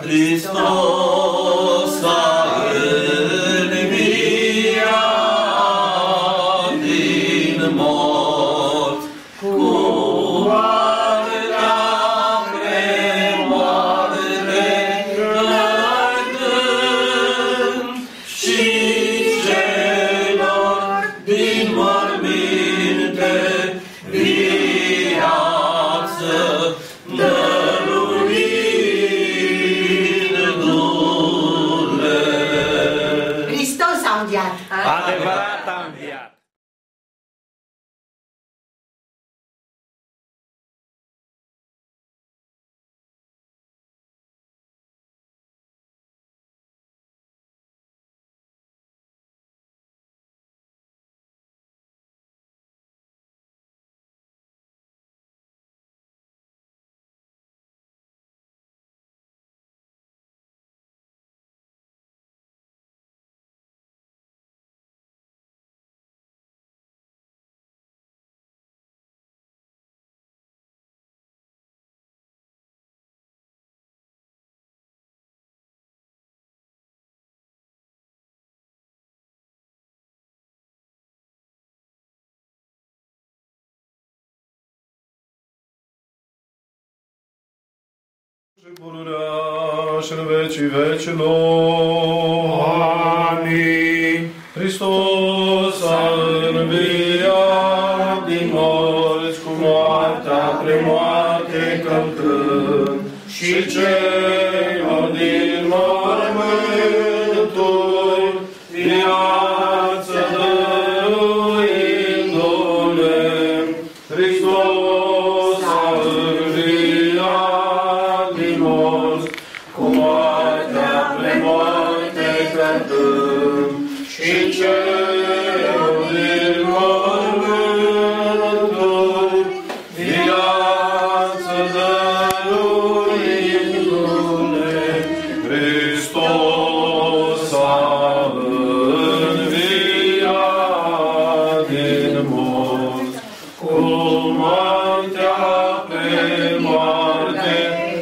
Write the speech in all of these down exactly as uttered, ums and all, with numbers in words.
Hristos a înviat din morți, cu moartea premoarte călătând, și celor din morminte viață dăruindu-le. Hristos a înviat! Adevărat a înviat! Și pururea și în vecii vecilor. Amin. Hristos a înviat din morți, cu moartea premoarte călcând, și celor din mormânturi viață dăruindu-le. Hristos a înviat din morți, cu moartea premoarte călcând, și celor din mormânturi viață dăruindu-le. Hristos a înviat din morți, cu moartea premoarte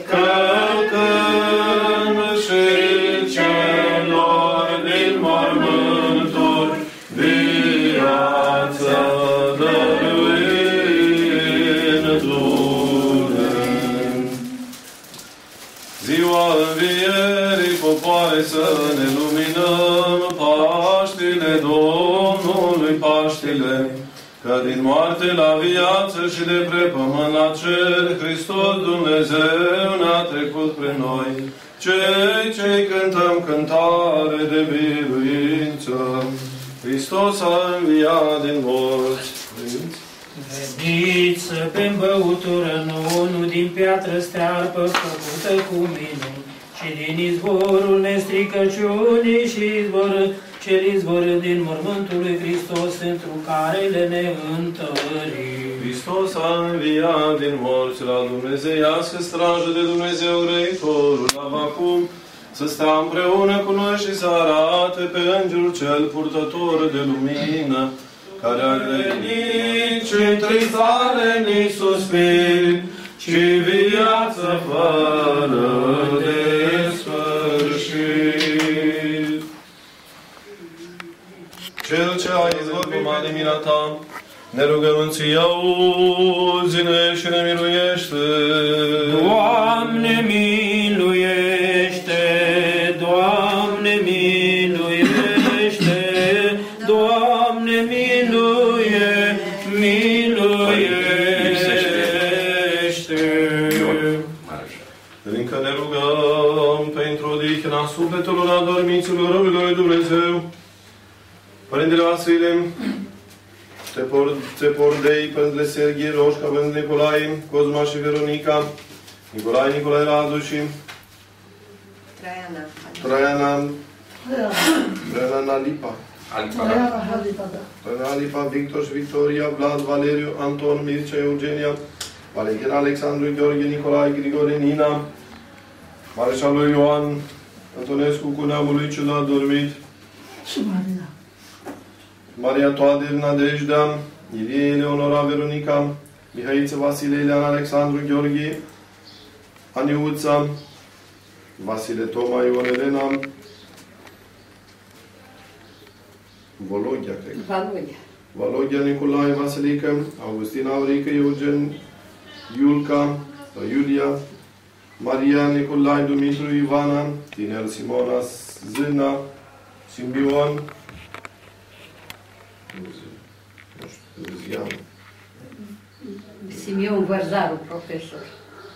călcând, și celor din mormânturi viață dăruindu-le. Ziua învierii, popoare, să ne luminăm, Paștile Domnului, Paștile, că din moarte la viață și de pe pământ la cer, Hristos Dumnezeu ne-a trecut prin noi, cei ce cântăm cântare de biruință. Hristos a înviat din morți. Veniți să bem băutură nouă, nu din piatră stearpă făcută cu minuni, ci din izvorul nestricăciunii și izvorul cel izvorât din mormântul lui Hristos, pentru care le ne întărim. Hristos a înviat din morți, la dumnezeiască strajă de Dumnezeu Grăitorul, acum să stea împreună cu noi și să arate pe Îngerul cel purtător de lumină, care a venit și întristare ni suspin, și viață fără de sfârșit. Cel ce a izvor pe mare mila ta, ne rugăm ție, auzi-ne și ne miluiește. Doamne, miluiește! Doamne, miluiește! Doamne, miluie, miluiește! Încă ne rugăm pentru odihna sufletelor adormiților robilor lui Dumnezeu. Părintele Vasile, Țepordei, Părintele Serghie, Roșca, Părintele Nicolae, Cosma și Veronica, Nicolae, Nicolae Radu și Traiana. Traiana, Traiana Lipa. Traiana Lipa, da. Traiana Lipa, Victor și Victoria, Vlad, Valeriu, Anton, Mircea, Eugenia, Valentina, Alexandru, Gheorghe, Nicolae, Grigore, Nina, Mareșalul Ioan, Antonescu cu neamul lui cel adormit, Și Maria. Maria Toader, Nadejdea, Ilie, Eleonora, Veronica, Mihaiță, Vasile, Ileana, Alexandru, Gheorghe, Aniuța, Vasile Toma, Ion Elena, Vologia, cred. Valogia. Valogia, Nicolae, Vasilica, Augustina, Aurica, Eugen, Iulca, Iulia, Maria, Nicolae, Dumitru, Ivana, Tinel, Simona, Zâna, Simbion, nu știu, Zian. Simeon Vărzaru, profesor.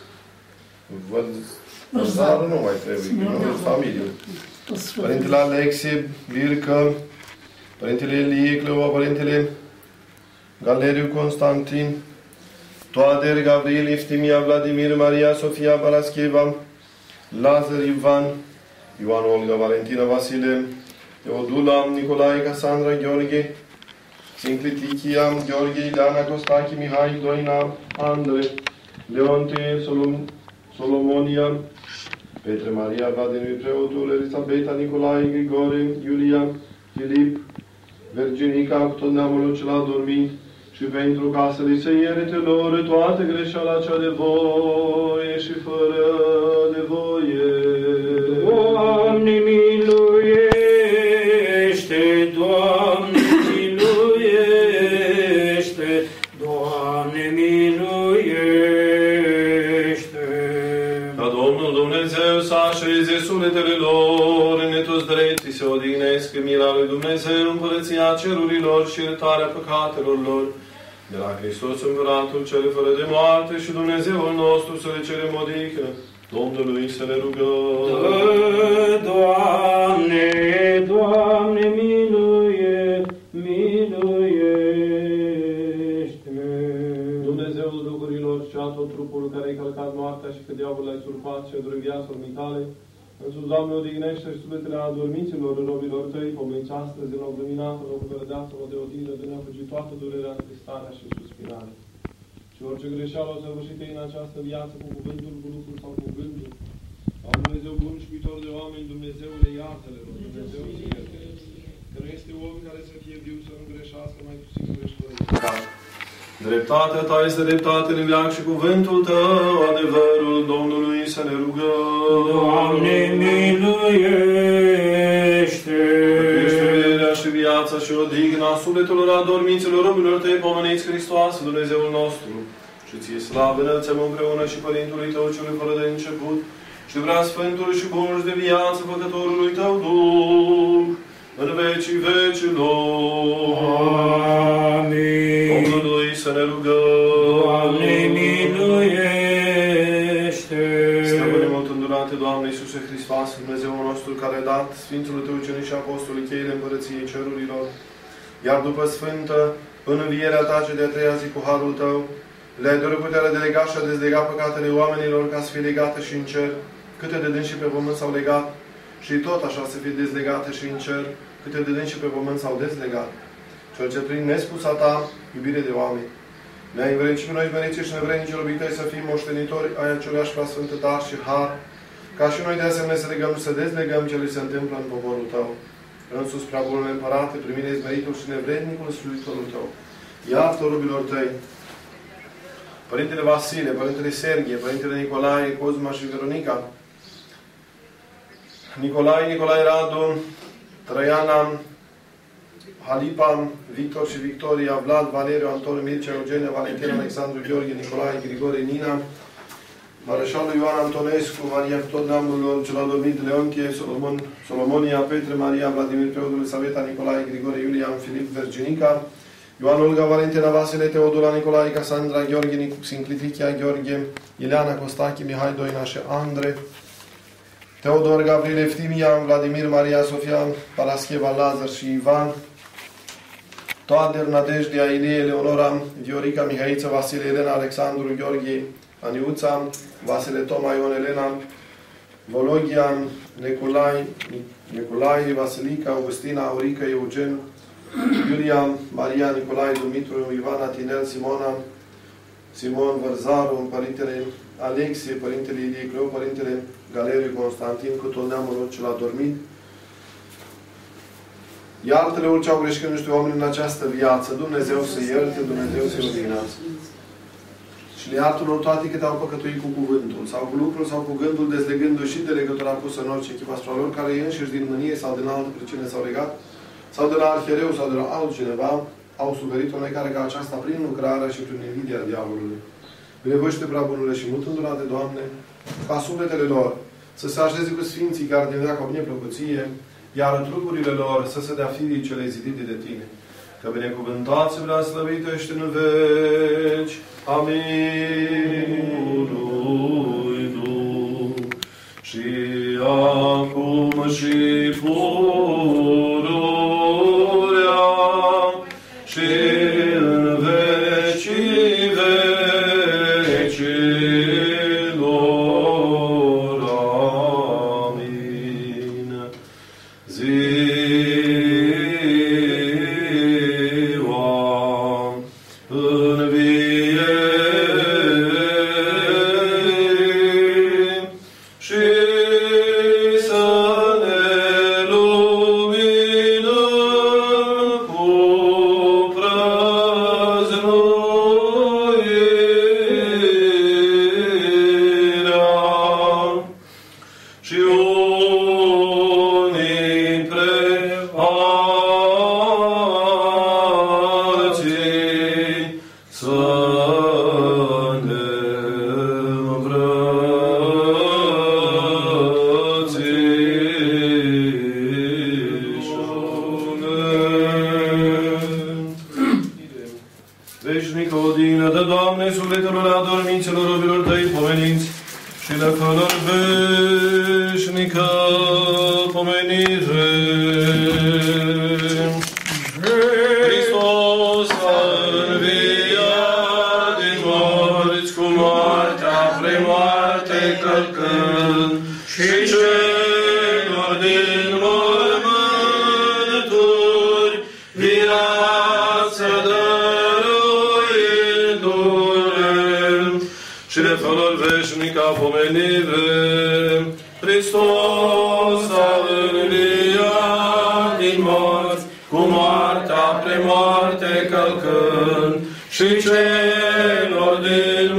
Vărzaru nu mai trebuie, nu e familie. Părintele Alexie, Bircă, Părintele Elie, Cleopa, Părintele Galeriu, Constantin, Toader, Gabriel, Eftimia, Vladimir, Maria, Sofia, Parascheva, Lazar, Ivan, Ioan, Olga, Valentina, Vasile, Teodula, Nicolae, Cassandra, Gheorghe, Sinclitichia, Gheorghe, Ileana, Costache, Mihai, Doina, Andre, Leonte, Solom, Solomonia, Petre, Maria, Vladimir, Preotul, Elisabeta, Nicolae, Grigore, Iulia, Filip, Virginica, cu tot neamul cel adormit, și pentru ca să li se ierte lor toată greșeala cea de voie și fără de voie. Doamne miluiește, Doamne miluiește, Doamne miluiește. Ca Domnul Dumnezeu să așeze sufletele lor, în toți dreptii se odihnesc în mila lui Dumnezeu, împărăția cerurilor și iertarea păcatelor lor. De la Hristos Împăratul cel fără de moarte și Dumnezeul nostru să le cerem odihnă, Domnului să ne rugăm. Doamne, Doamne, miluie, miluiește. Dumnezeul Duhurilor și a tot trupul care ai călcat moartea și că diavolul ai surpat și adormi viața mitale, însuși, Doamne, odihnește și sufletele adormiților robilor Tăi, pomeniți astăzi în loc luminată, în locul rădeasă-o de odină, de ne-a fugit toată durerea, întristarea și suspinarea. Și orice greșeală o săvârșit în această viață, cu cuvântul, cu lucrul sau cu gândul, au Dumnezeu bun și iubitor de oameni, Dumnezeule, iartă-le, rog, Dumnezeu să ierte. Că nu este om care să fie viu, să nu greșească, mai puțin greșește. Dreptatea Ta este dreptate în veac și cuvântul Tău, adevărul Domnului să ne rugăm. Doamne, miluiește! Ești iubirea și viața și odihna sufletelor adormiților robilor Tăi, pomeniți Hristoase, Dumnezeul nostru. Și Ție slavă înălțăm împreună și Părintului Tău celui fără de început, și vrea Sfântului și Bunului de viață, Făcătorului Tău Duh, în vecii vecilor. Amin. Domnului să ne rugăm. Doamne, miluiește! Stăpâne mult îndurate, Doamne Iisuse Hristos, Dumnezeul nostru, care a dat Sfinților Tău ucenici și apostolii cheile împărăției cerurilor, iar după sfântă, în învierea Ta ce de-a treia zi cu harul Tău, le-ai dorit puterea de lega și a dezlega păcatele oamenilor ca să fie legate și în cer, câte de dânsi și pe pământ s-au legat, și tot așa să fie dezlegate și în cer, câte de dânsi și pe pământ s-au dezlegat. Cel ce prin nespusa Ta, iubire de oameni, ne-ai învrednicit și pe noi meriți și nevrednici robii Tăi să fim moștenitori ai aceluiași prea sfântă dar și har, ca și noi de asemenea să legăm, să dezlegăm ce li se întâmplă în poporul Tău. Însus prea bunul Împărate, primine-ți meritul și nevrednicul slujitorul Tău. Iartă robilor Tăi, Părintele Vasile, Părintele Serghie, Părintele Nicolae, Cozma și Veronica, Nicolae, Nicolae Radu, Traiana, Halipa, Victor și Victoria, Vlad, Valeriu, Anton, Mircea, Eugenia, Valentina, Alexandru, Gheorghe, Nicolae, Grigore, Nina, Mareșalul Ioan Antonescu, Maria cu tot neamul lor, cel adormit, Leontie, Solomon, Solomonia, Petre, Maria, Vladimir, Preotul, Saveta, Nicolae, Grigore, Iulia, Filip, Virginica, Ioan, Olga, Valentina, Vasile, Teodula, Nicolae, Cassandra, Gheorghe, Sinclitichia, Gheorghe, Ileana, Costache, Mihai, Doina și Andre, Teodor, Gabriel, Eftimia, Vladimir, Maria, Sofia, Parascheva, Lazar și Ivan, Toader, Nadejdea, Ilie, Leonora, Viorica, Mihaiță, Vasile, Elena, Alexandru, Gheorghe, Aniuța, Vasile, Toma, Ion, Elena, Vologia, Neculai, Neculai, Vasilica, Augustina, Aurica, Eugen, Iulia, Maria, Nicolae, Dumitru, Ivana, Tinel, Simona, Simon, Vărzaru, Părintele Alexie, Părintele Ilie Cleu, Părintele Galeriu, Constantin, cu tot neamul lor cel adormit. Iartă-le orice au greșit niște oameni în această viață. Dumnezeu să ierte, Dumnezeu să-i odihnească. și le iartă lor toate câte au păcătuit cu cuvântul, sau cu lucrul, sau cu gândul, dezlegându-și și de legătura pusă în orice chip asupra lor, care înșiși din mânie sau din altă pricină s-au legat, sau de la arhiereu sau de la altcineva, au suferit o necare ca aceasta prin lucrarea și prin invidia diavolului. Binevoiește prea bunule și mult îndurate, Doamne, ca sufletele lor să se așeze cu sfinții care din veacă au bineplăcuție, iar trupurile lor să se dea firii cele zidite de Tine. Că binecuvântați vrea slăvită ești în veci. Amin. Și acum și pururea și în vecii vecilor. Amin. Ziua învierii și să ne luminăm cu prăznuirea și unii pre alții să ne veșnică odină de Doamne, sufletelor adormiților robilor Tăi pomeniți și le fără veșnică pomenire. Hristos a înviat din morți cu moartea premoarte călcând și celor din mormânturi viață dăruindu-le și de felul veșnic a pomenire. Hristos a înviat din morți cu moartea premoarte călcând și celor din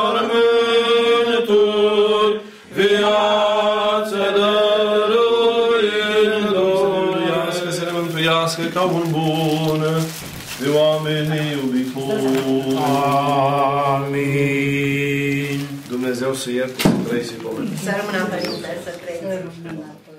mormânturi viață dăruindu-le. Să ne mântuiască ca un bun de oamenii iubitori. Amin. Dumnezeu să ierte, să trăiți și pomeni. Să rămână, Părinte, să trăiți.